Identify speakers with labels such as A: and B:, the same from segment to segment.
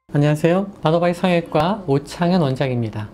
A: 안녕하세요. 나노바이 성형외과 오창현 원장입니다.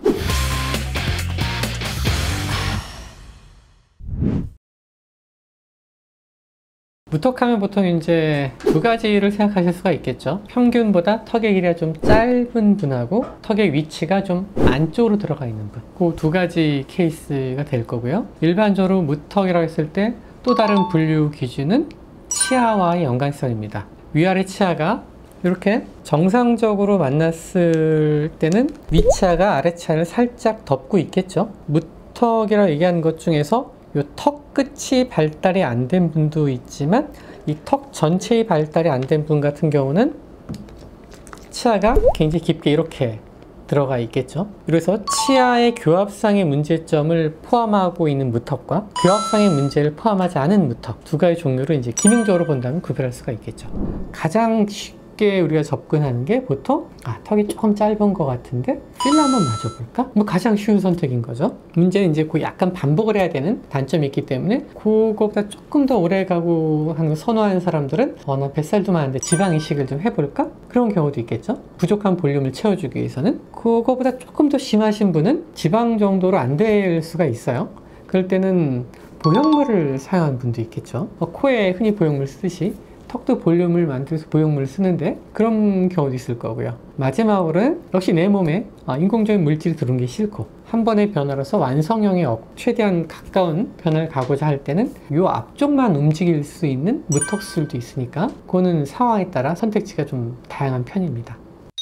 A: 무턱하면 보통 이제 두 가지를 생각하실 수가 있겠죠. 평균보다 턱의 길이가 좀 짧은 분하고 턱의 위치가 좀 안쪽으로 들어가 있는 분, 그 두 가지 케이스가 될 거고요. 일반적으로 무턱이라고 했을 때 또 다른 분류 기준은 치아와의 연관성입니다. 위아래 치아가 이렇게 정상적으로 만났을 때는 위치아가 아래 치아를 살짝 덮고 있겠죠. 무턱이라고 얘기하는 것 중에서 이 턱 끝이 발달이 안 된 분도 있지만 이 턱 전체의 발달이 안 된 분 같은 경우는 치아가 굉장히 깊게 이렇게 들어가 있겠죠. 그래서 치아의 교합상의 문제점을 포함하고 있는 무턱과 교합상의 문제를 포함하지 않은 무턱, 두 가지 종류로 이제 기능적으로 본다면 구별할 수가 있겠죠. 가장 쉽게 우리가 접근하는 게 보통 턱이 조금 짧은 것 같은데 필러 한번 맞아볼까? 뭐 가장 쉬운 선택인 거죠. 문제는 이제 그 약간 반복을 해야 되는 단점이 있기 때문에 그거보다 조금 더 오래 가고 하는 거 선호하는 사람들은 나 뱃살도 많은데 지방 이식을 좀 해볼까? 그런 경우도 있겠죠. 부족한 볼륨을 채워주기 위해서는. 그거보다 조금 더 심하신 분은 지방 정도로 안 될 수가 있어요. 그럴 때는 보형물을 사용하는 분도 있겠죠. 코에 흔히 보형물 쓰듯이 턱도 볼륨을 만들어서 보형물을 쓰는데 그런 경우도 있을 거고요. 마지막으로는 역시 내 몸에 인공적인 물질이 들어온 게 싫고 한 번의 변화로서 완성형에 최대한 가까운 변화를 가고자 할 때는 이 앞쪽만 움직일 수 있는 무턱수술도 있으니까 그거는 상황에 따라 선택지가 좀 다양한 편입니다.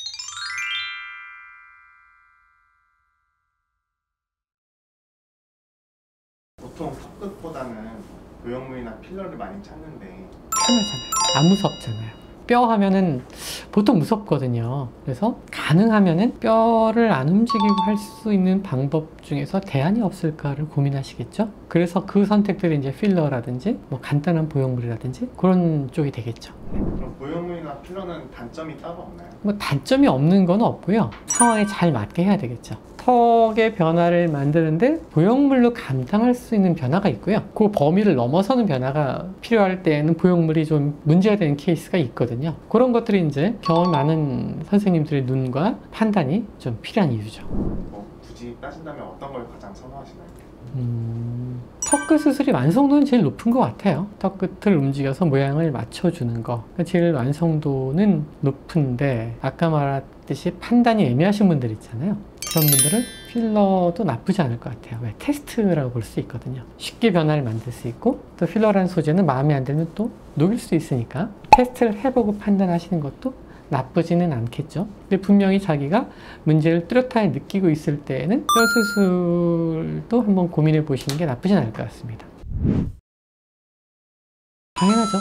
B: 보통 턱끝보다는 보형물이나 필러를 많이 찾는데
A: 편하잖아요. 안 무섭잖아요. 뼈 하면은 보통 무섭거든요. 그래서 가능하면은 뼈를 안 움직이고 할 수 있는 방법 중에서 대안이 없을까를 고민하시겠죠. 그래서 그 선택들이 이제 필러라든지 뭐 간단한 보형물이라든지 그런 쪽이 되겠죠.
B: 그럼 보형물이나 필러는 단점이 따로 없나요?
A: 뭐 단점이 없는 건 없고요. 상황에 잘 맞게 해야 되겠죠. 턱의 변화를 만드는데 보형물로 감당할 수 있는 변화가 있고요. 그 범위를 넘어서는 변화가 필요할 때에는 보형물이 좀 문제가 되는 케이스가 있거든요. 그런 것들이 이제 경험 많은 선생님들의 눈과 판단이 좀 필요한 이유죠.
B: 뭐 굳이 따진다면 어떤 걸 가장 선호하시나요?
A: 턱끝 수술이 완성도는 제일 높은 것 같아요. 턱끝을 움직여서 모양을 맞춰주는 거 제일 완성도는 높은데 아까 말했듯이 판단이 애매하신 분들 있잖아요. 그런 분들은 필러도 나쁘지 않을 것 같아요. 왜? 테스트라고 볼 수 있거든요. 쉽게 변화를 만들 수 있고 또 필러라는 소재는 마음에 안 들면 또 녹일 수 있으니까 테스트를 해보고 판단하시는 것도 나쁘지는 않겠죠. 근데 분명히 자기가 문제를 뚜렷하게 느끼고 있을 때에는 뼈 수술도 한번 고민해 보시는 게 나쁘진 않을 것 같습니다. 당연하죠.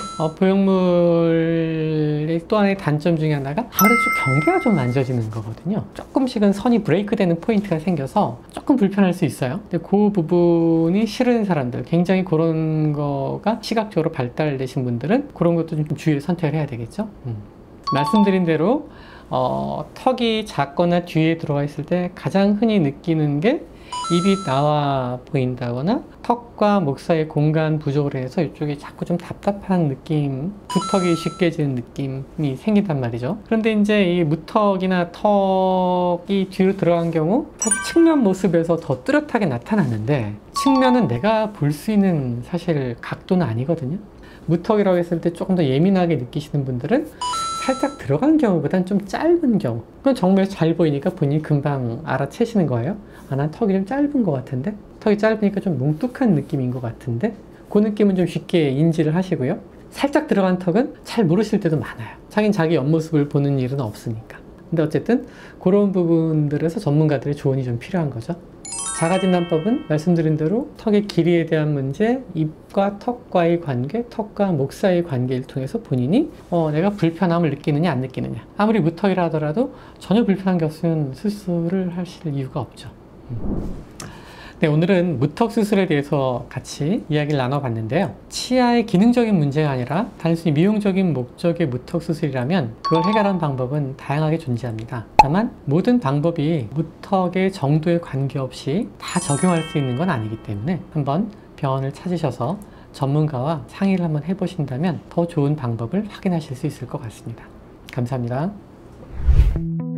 A: 보형물의 또 하나의 단점 중에 하나가 아무래도 경계가 좀 만져지는 거거든요. 조금씩은 선이 브레이크 되는 포인트가 생겨서 조금 불편할 수 있어요. 근데 그 부분이 싫은 사람들, 굉장히 그런 거가 시각적으로 발달되신 분들은 그런 것도 좀 주의를 선택을 해야 되겠죠. 말씀드린 대로 턱이 작거나 뒤에 들어가 있을 때 가장 흔히 느끼는 게 입이 나와 보인다거나 턱과 목 사이의 공간 부족으로 해서 이쪽이 자꾸 좀 답답한 느낌, 두턱이 쉽게 지는 느낌이 생긴단 말이죠. 그런데 이제 이 무턱이나 턱이 뒤로 들어간 경우 사실 측면 모습에서 더 뚜렷하게 나타나는데 측면은 내가 볼 수 있는 사실 각도는 아니거든요. 무턱이라고 했을 때 조금 더 예민하게 느끼시는 분들은 살짝 들어간 경우보다는 좀 짧은 경우, 그건 정말 잘 보이니까 본인이 금방 알아채시는 거예요. 난 턱이 좀 짧은 것 같은데, 턱이 짧으니까 좀 뭉툭한 느낌인 것 같은데, 그 느낌은 좀 쉽게 인지를 하시고요. 살짝 들어간 턱은 잘 모르실 때도 많아요. 자기는 자기 옆모습을 보는 일은 없으니까. 근데 어쨌든 그런 부분들에서 전문가들의 조언이 좀 필요한 거죠. 자가진단법은 말씀드린 대로 턱의 길이에 대한 문제, 입과 턱과의 관계, 턱과 목 사이의 관계를 통해서 본인이 내가 불편함을 느끼느냐 안 느끼느냐, 아무리 무턱이라 하더라도 전혀 불편한 게 없으면 수술을 하실 이유가 없죠. 네, 오늘은 무턱 수술에 대해서 같이 이야기를 나눠봤는데요. 치아의 기능적인 문제가 아니라 단순히 미용적인 목적의 무턱 수술이라면 그걸 해결하는 방법은 다양하게 존재합니다. 다만 모든 방법이 무턱의 정도에 관계없이 다 적용할 수 있는 건 아니기 때문에 한번 병원을 찾으셔서 전문가와 상의를 한번 해보신다면 더 좋은 방법을 확인하실 수 있을 것 같습니다. 감사합니다. 네.